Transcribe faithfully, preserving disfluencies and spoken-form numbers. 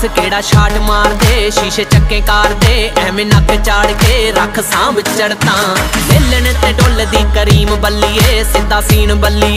दस केड़ा छाट मार दे, शीशे चक्के कार दे, एवें नक चाड़ के रख सांभ चढ़ता। मिलन ते डुल दी करीम बल्लीए, सीधा सीन बल्ली